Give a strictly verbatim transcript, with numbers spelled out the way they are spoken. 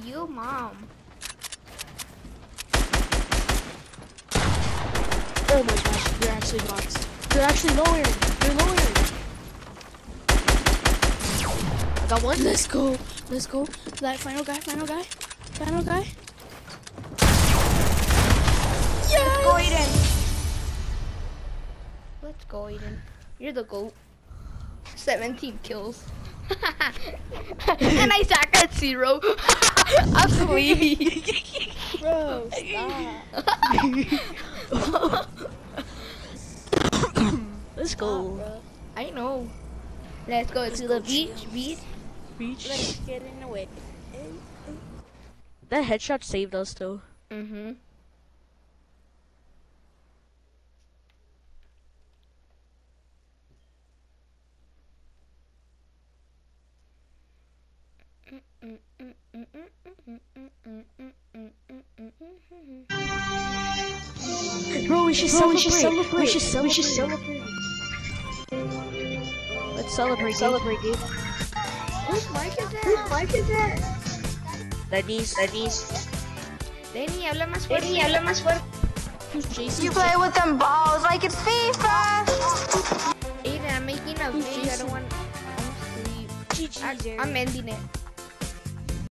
You, mom. Oh my gosh, they're actually bots. They're actually lowering. They're lowering. I got one. Let's go. Let's go. That final guy, final guy, final guy. Yes! Let's go, Aiden. Let's go, Aiden. You're the GOAT. seventeen kills. And I suck at zero. I'm sleepy. Bro, stop. Let's go. Stop, I know. Let's go Let's to go the beach, chill. beach. Beach. Let's get in the way. That headshot saved us though. Mm-hmm. Bro, we should Bro, celebrate. we should celebrate. We should celebrate. We should celebrate. Let's celebrate. Let's celebrate, dude. Whose mic is Whose that? mic is that? Denny's. Denny's. Denny, habla más fuerte. Denny, habla más fuerte. Who's Jason? You play with them balls like it's FIFA. Aiden, I'm making a Who's video. I Jason? don't want. I'm asleep. G G, I, Jerry. I'm ending it.